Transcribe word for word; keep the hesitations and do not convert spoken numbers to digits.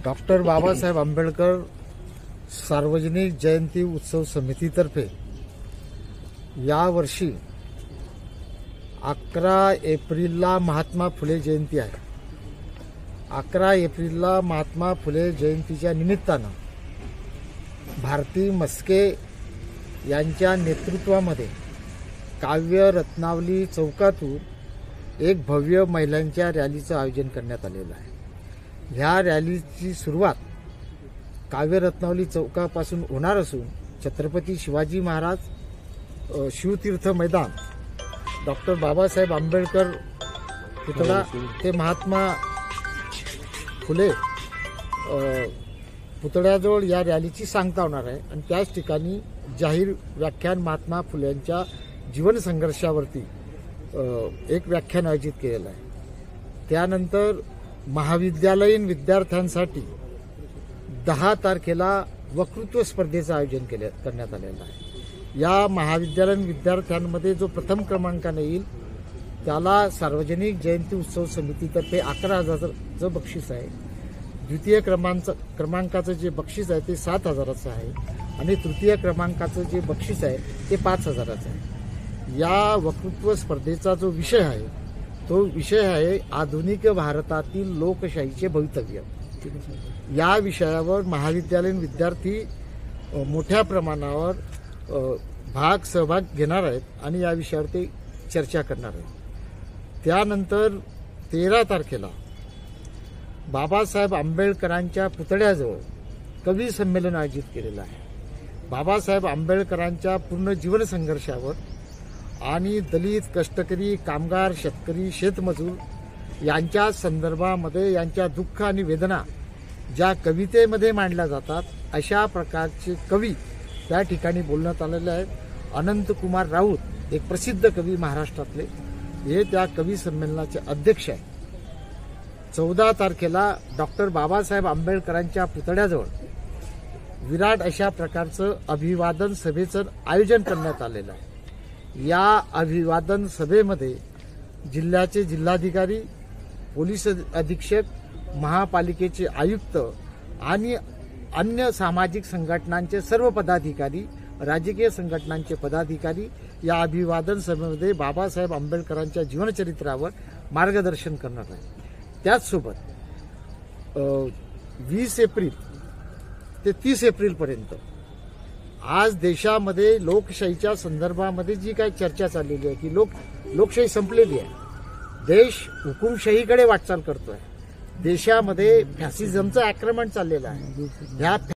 Doctor Babasaheb Ambedkar सार्वजनिक जयंती उत्सव समितीतर्फे यावर्षी अकरा एप्रिलला महात्मा फुले जयंती आहे। अकरा एप्रिलला महात्मा फुले जयंतीच्या निमित्तानं भारती मस्के यांच्या नेतृत्वामध्ये काव्य रत्नावली चौकातून एक भव्य महिलांच्या रॅलीचं आयोजन करण्यात आलेलं आहे। ह्या रॅलीची सुरुवात काव्य रत्नावली चौकापासून होणार असून छत्रपती शिवाजी महाराज शिवतीर्थ मैदान, डॉक्टर बाबासाहेब आंबेडकर पुतळा ते महात्मा फुले पुतळ्याजवळ या रॅलीची सांगता होणार आहे आणि त्याच ठिकाणी जाहीर व्याख्यान महात्मा फुलेंच्या जीवन संघर्षावरती एक व्याख्यान आयोजित केलेलं आहे। त्यानंतर महाविद्यालयीन विद्यार्थ्यांसाठी दहा तारखेला वक्तृत्व स्पर्धेचं आयोजन केले करण्यात आलेलं आहे। या महाविद्यालयीन विद्यार्थ्यांमध्ये जो प्रथम क्रमांकाने येईल त्याला सार्वजनिक जयंती उत्सव समितीतर्फे अकरा हजाराचं बक्षीस आहे। द्वितीय क्रमांक क्रमांकाचं जे बक्षीस आहे ते सात हजाराचं आहे आणि तृतीय क्रमांकाचं जे बक्षीस आहे ते पाच हजाराचं आहे। या वक्तृत्व स्पर्धेचा जो विषय आहे तो विषय आहे आधुनिक भारतातील लोकशाहीचे भवितव्य। या विषयावर महाविद्यालयीन विद्यार्थी मोठ्या प्रमाणावर भाग सहभाग घेणार आहेत आणि या विषयावर ते चर्चा करणार आहेत। त्यानंतर तेरा तारखेला बाबासाहेब आंबेडकरांच्या पुतळ्याजवळ कवी संमेलन आयोजित केलेलं आहे। बाबासाहेब आंबेडकरांच्या पूर्ण जीवन संघर्षावर आणि दलित, कष्टकरी, कामगार, शेतकरी, शेतमजूर यांच्या संदर्भामध्ये यांच्या दुःख आणि वेदना ज्या कवितेमध्ये मांडल्या जातात अशा प्रकारचे कवी त्या ठिकाणी बोलण्यात आलेले आहेत। अनंतकुमार राऊत एक प्रसिद्ध कवी महाराष्ट्रातले हे त्या कवी संमेलनाचे अध्यक्ष आहेत। चौदा तारखेला डॉक्टर बाबासाहेब आंबेडकरांच्या पुतळ्याजवळ विराट अशा प्रकारचं अभिवादन सभेचं आयोजन करण्यात आलेलं आहे। या अभिवादन सभेमध्ये जिल्ह्याचे जिल्हाधिकारी, पोलीस अधीक्षक, महापालिकेचे आयुक्त आणि अन्य सामाजिक संघटनांचे सर्व पदाधिकारी, राजकीय संघटनांचे पदाधिकारी या अभिवादन सभेमध्ये बाबासाहेब आंबेडकरांच्या जीवनचरित्रावर मार्गदर्शन करणार आहे। त्याचसोबत वीस एप्रिल ते तीस एप्रिलपर्यंत आज देशामध्ये लोकशाहीच्या संदर्भामध्ये जी काही चर्चा चाललेली आहे की लोक लोकशाही संपलेली आहे, देश हुकुमशाहीकडे वाटचाल करतोय, देशामध्ये फॅसिझमचं आक्रमण चाललेलं आहे। ह्या